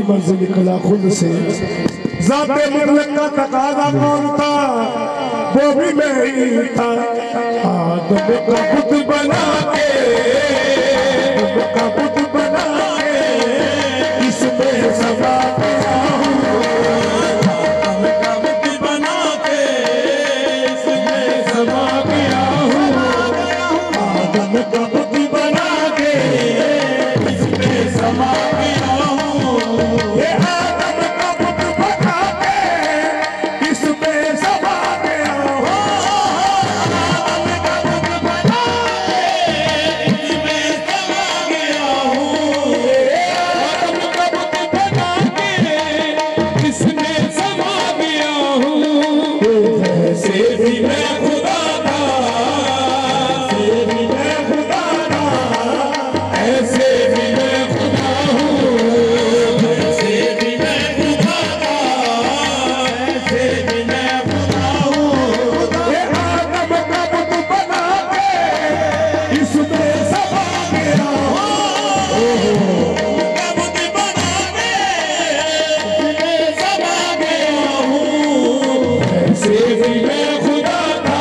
मर्ज निकला खुद से। ज़ाते मुतलक का तकाज़ा कौन था, वो भी मैं ही था। आदम का बुत बना के, आदम का बुत बना के इसमें समा गया हूँ। आदम का बुत बना के इसमें समा गया हूँ। आदम का बुत बना के इसमें समा गया हूँ। ये आदम का बुत बना के इसमें समा गया हूँ। आदम का बुत बना के इसमें समा गया हूँ। आदम का बुत बना के इसमें समा गया हूँ। ऐसे भी मैं खुदा था, ऐसे भी मैं खुदा था, ऐसे भी मैं खुदा हूँ। ऐसे भी मैं खुदा था, ऐसे भी मैं खुदा हूँ। ये आदम का बुत बना के इसमें समा गया हूँ। का बुत बना के इसमें समा गया हूँ। ऐसे भी मैं खुदा था,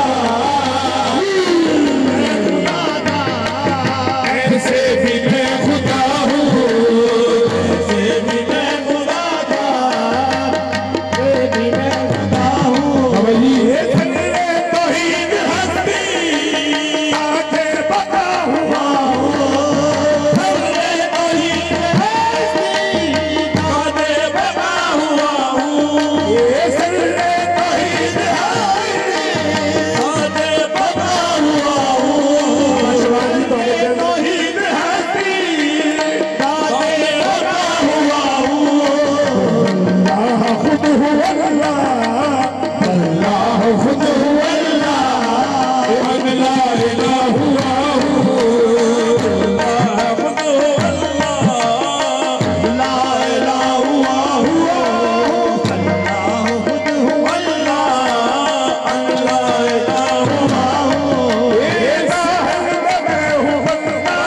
मैं खुदा था, ऐसे भी मैं खुदा हूँ। ऐसे भी मैं खुदा था, ऐसे भी मैं खुदा हूँ। अब ये धन्य तौहीद हस्ती आगे बता हुआ हूँ। धन्य तौहीद हस्ती आगे बता हुआ हूँ। ये धन्य तौहीद हस्ती आगे बता हुआ हूँ। शिवाजी तौहीद हस्ती आगे बता हुआ हूँ। अल्लाह खुद हु अल्लाह, अल्लाह खुद हु अल्लाह, ला इलाहा हुआ हूँ। अल्लाह खुद हु अल्लाह, ला इलाहा हुआ हूँ। अल्लाह खुद हु अल्लाह, ला इलाहा हुआ हूँ। ये ज़ाहिर में मैं हूँ बंदा,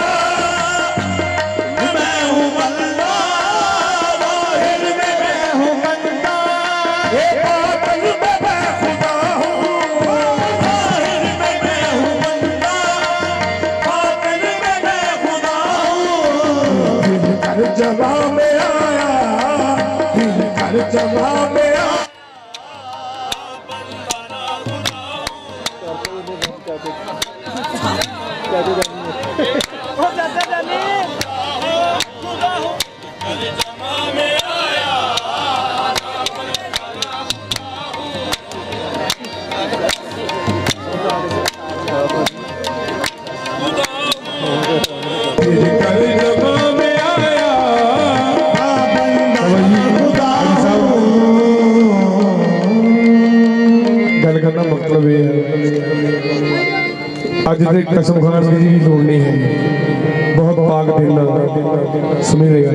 मैं हूँ बंदा, ज़ाहिर में मैं हूँ बंदा। ये बातिन में मैं खुदा हूँ, ज़ाहिर में मैं हूँ बंदा, बातिन में मैं खुदा हूँ। दिल कर जमा में आया, दिल कर जमा में आया। दिल कर जमा में आया, गल करना मतलब ये है, अज तक कसम खाने की भी लोड़ नहीं है। बहुत पाक दिन समझेगा।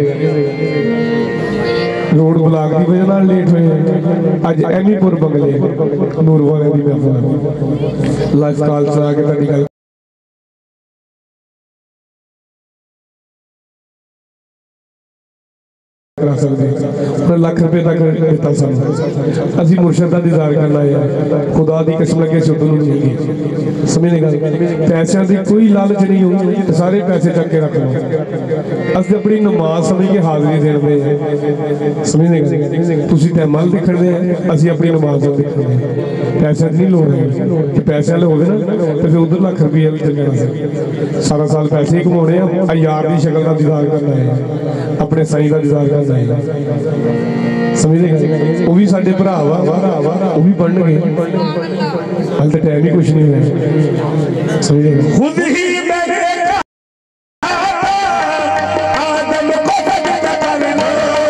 रोड ब्लॉक की वजह लेट हुए। अज एमीपुर बंगले नूर वाले की महफिल लाइफ कॉल से आके तुहाडी गल करा सकते। लाख रुपए तक देता सानू। असीं मुर्शद दा दीदार करना है। खुदा दी कसम लगे शुद्ध नहीं है। समझने गल, पैसों की कोई लालच नहीं होगी तो सारे पैसे चक के रख लो। असीं अपनी नमाज समझ के हाजरी देने हैं। समझने गल, तुसीं तैमल देखने हैं, असीं अपनी नमाज देखने हैं। पैसे नहीं लोड़ है। पैसे वाले होवे ना तो फिर उधर लाख रुपये भी चल जाना। सारा साल पैसे ही कमाने हैं। यार की शक्ल का दीदार करना है, अपने साईं का दीदार करना है। समझे, वो भी साडे भरा वा, वो भी पढ़ गए। हाल तो टाइम ही कुछ नहीं है। समझे, खुद ही मैंने आदम को सजदा करना,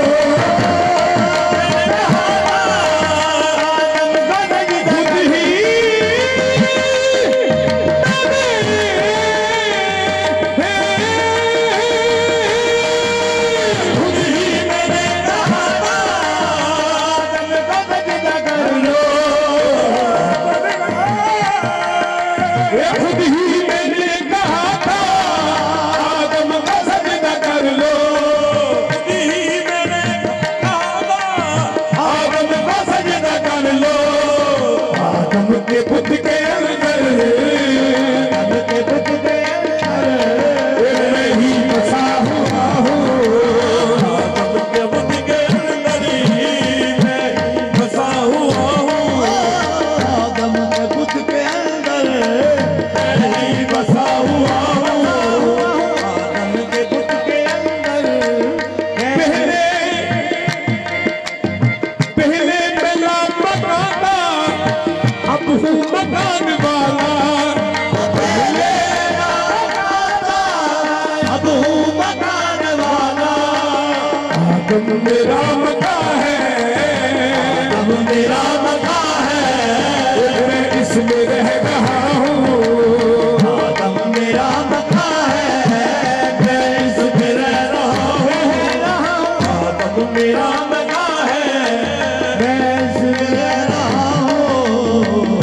खुद ही खुद ही मैंने आदम मेरा मका है, आदम मेरा मका है, मैं इसमें रह रहा हूँ। आदम मेरा मका है, मैं इसमें रह रहा हूँ। आदम मेरा मका है, मैं इसमें रह रहा हूँ।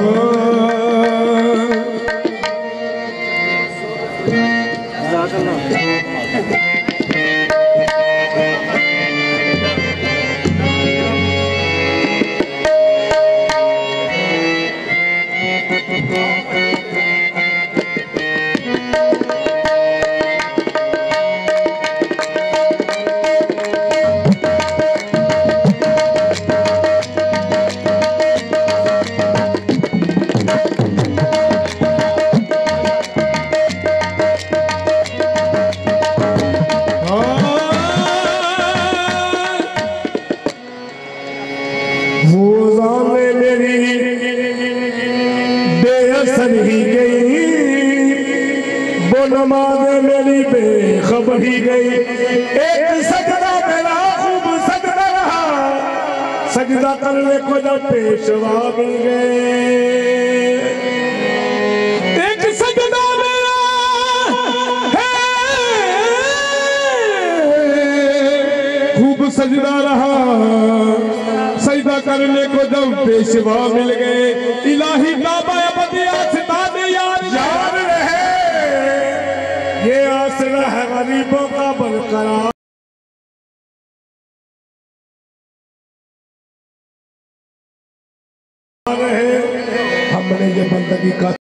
ही गई वो नमाज मेरी बेखबर ही गई। एक सजदा मेरा खूब सजदा रहा, सजदा करने को जब पेशवा मिल गए। एक सजदा मेरा खूब सजदा रहा, सजदा करने को जब पेशवा मिल गए। इलाही काबा यार रहे, ये आसरा है गरीबों का बरकरार रहे। हमने ये बंदगी का